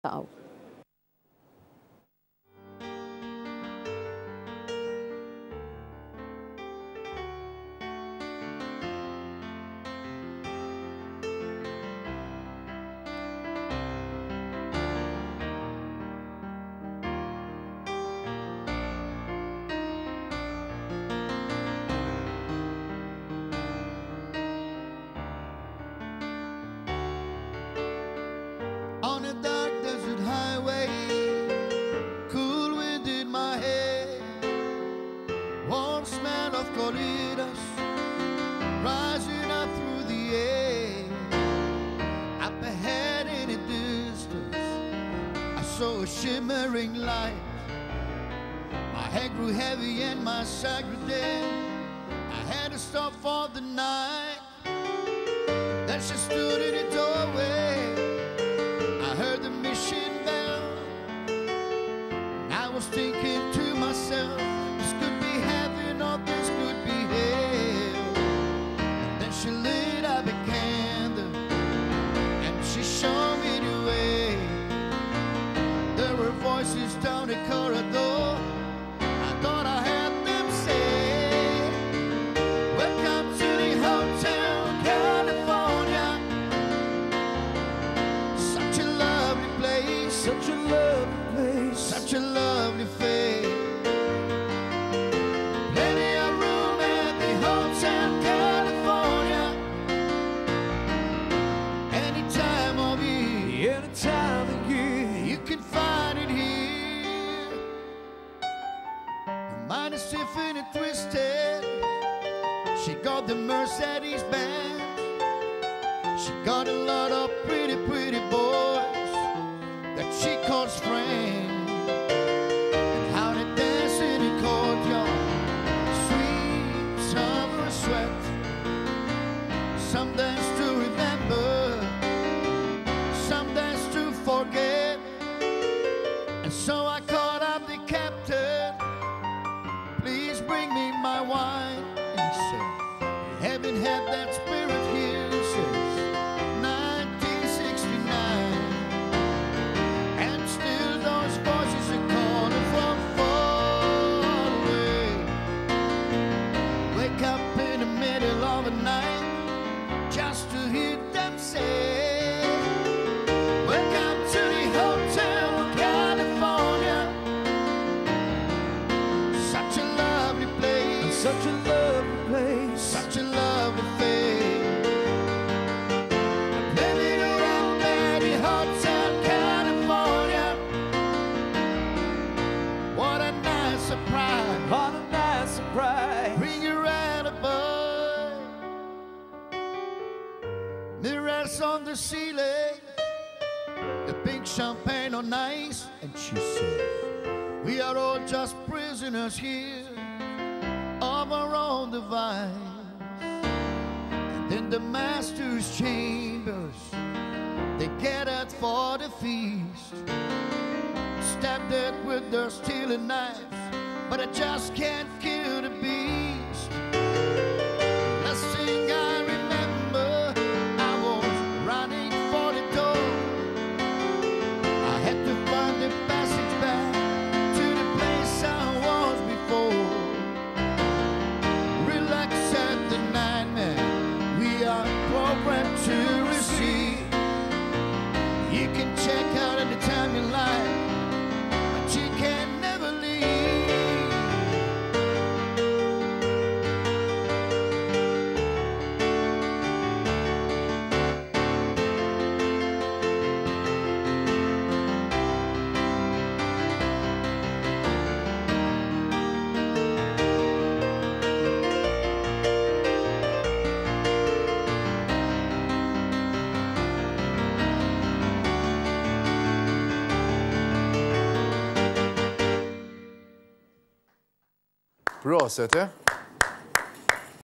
tao. On a dark desert highway, cool wind in my hair, warm smell of corridas rising up through the air. Up ahead in the distance, I saw a shimmering light. My head grew heavy and my sight grew dim. I had to stop for the night. Then she stood in the doorway. I heard the mission bell, and I was thinking to myself, this could be heaven or this could be hell. And then she lit up a candle, and she showed me the way. There were voices down the corridor. I thought I heard them say, welcome to the Hotel California. Such a lovely place, such a lovely place, such a lovely face. Plenty of room at the Hotel California. Any time of year, any time of year, you can find it here. Her mind is stiff and twisted. She got the Mercedes Benz. She got a lot of pretty, pretty boys that she calls friends. And how they dance in the courtyard, sweet summer sweat. Some dance to remember, some dance to forget. And so I called up the captain, please bring me my wine. And he said, you haven't had that spirit here since 1969. And still those voices are calling from far away. Wake up in the middle of the night just to hear them say, welcome to the Hotel California. Such a lovely place, such a lovely place, such a lovely face. Living around at the Hotel California. What a nice surprise, what a nice surprise. Bring your alibi. Mirrors on the ceiling, the pink champagne on ice. And she said, we are all just prisoners here of our own device. And in the master's chambers, they gathered for the feast. Stabbed it with their stealing knives, but I just can't kill the beast. Last thing I remember, I was running for the door. I had to find the passage back to the place I was before. Relax at the nightmare, we are programmed to receive. You can check out any time you like, but you can never leave. Bra, Sete.